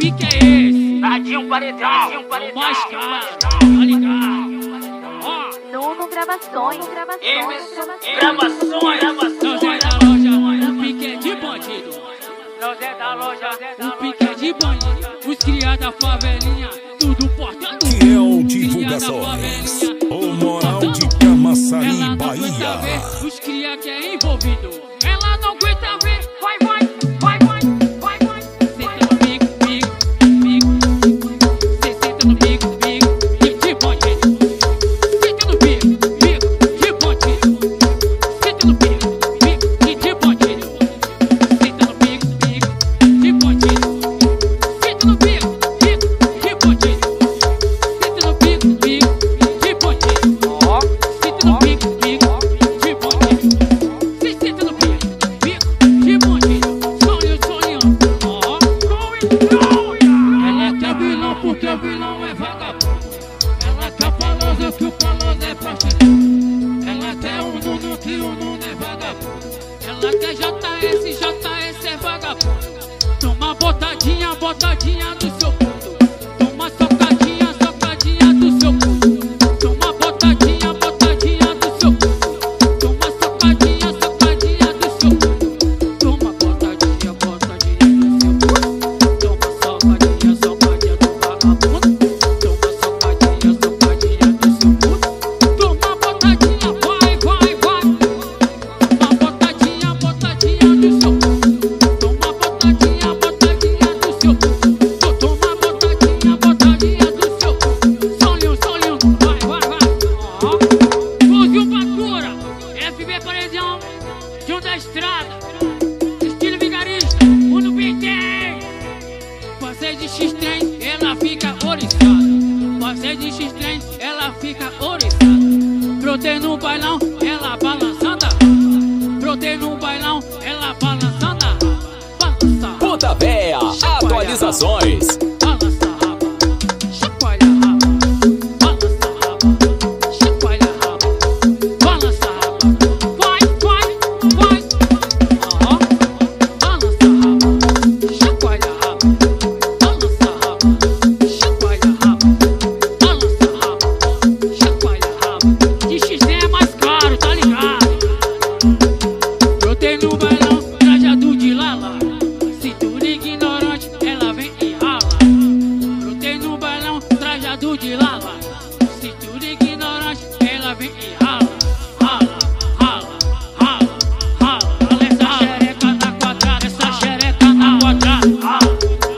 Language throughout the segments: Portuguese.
pique é esse? Tadinho paredão, O mais caro, tá ligado? Nuno Gravações. Não Zé da loja, o pique é de bandido. Não Zé da loja, O pique é de bandido. Os criados da favelinha, tudo portando. Fiel Divulgações, o moral de Camaçari, Ela não aguenta Bahia. ver os cria que é envolvido. Ela não aguenta ver. Vai. Senta no pico. Cê senta no pico de bandido. Senta no pico de bandido. Senta no pico de bandido. Senta no pico de bandido. Senta no pico de bandido. Senta no pico de bandido. Senta no pico de bandido. Cê senta no pico de bandido. Sonho. Ela quer vilão porque o vilão é vagabundo. Ela quer palosa que o palosa é prostituta. Ela quer o Nuno que o Nuno é vagabundo. Ela quer JS é vagabundo. Toma botadinha do seu puto. Toma socadinha do seu puto. Toma botadinha do seu puto. Toma socadinha do seu puto. Toma botadinha do seu puto. Toma socadinha do vagabundo. Toma socadinha do seu puto. Toma botadinha, vai. Toma botadinha do seu puto. Toma botadinha do seu puto. Toma botadinha do seu puto. Solinho, vai. Fuzil Batura, FB Paredão, João da Estrada, estilo vigarista, Uno Bintém. Passei de X-Trem, ela fica oriçada. Passei de X-Trem, ela fica oriçada. Brotei no bailão, ela balançando. Brotei no bailão, ela balançando. Balança. Puta Véia, atualizações. Balança a raba, chacoalha a raba. Balança a raba, chacoalha a raba. Balança a raba, vai. Balança a raba, chacoalha a raba. Balança a raba, chacoalha a raba. Balança a raba, chacoalha a raba. De XD é mais caro, tá ligado? Brotei no bailão, trajado de lala. Cintura ignorante, ela vem e rala. Brotei no bailão, trajado de lala. Cintura ignorante, ela vem e rala. Rala. Essa xereca na quadrada, essa xereca na quadrada. Rala.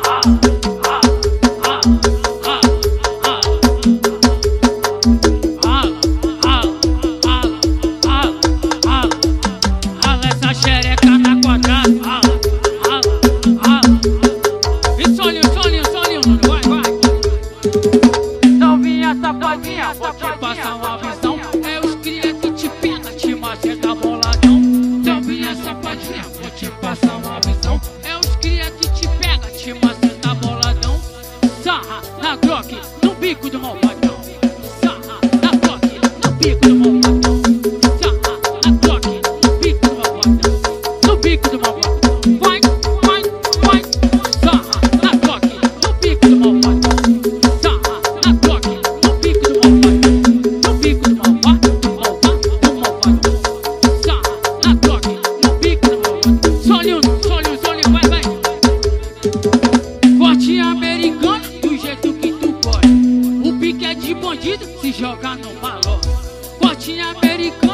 Rala essa xereca na quadrada. Rala. E solinho, vai. Novinha safadinha, vou te passar uma visão. É os cria que te pega, te maceta boladão. Novinha safadinha, vou te passar uma visão. É os cria que te pega, te maceta boladão. Sarra na Glock, no bico do malvadão. Sarra na Glock, no bico do malvadão. Sarra na Glock, no bico do malvadão. No bico do malvadão. Vai. Sarra na Glock, no bico do malvadão. Sarra na Glock, no bico do malvadão. No bico do malvadão. Sarra na Glock, no bico do malvadão. Solinho, vai. Corte americano, do jeito que tu gosta. O pique é de bandido, se joga no balão. Corte americano.